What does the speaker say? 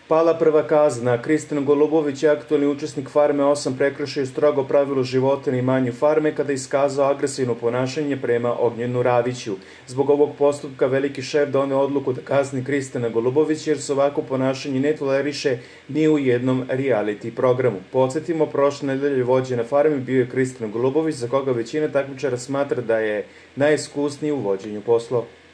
Pala prva kazna. Kristijan Golubović je aktualni učesnik Farme 8 prekršio strogo pravilo života na imanju Farme kada je iskazao agresivno ponašanje prema Ognjenu Radiću. Zbog ovog postupka veliki šef doneo odluku da kazni Kristijana Golubovića jer se ovako ponašanje ne toleriše ni u jednom reality programu. Podsjetimo, prošle nedelje vođe na Farmi bio je Kristijan Golubović, za koga većina takmičara smatra da je najiskusniji u vođenju poslova.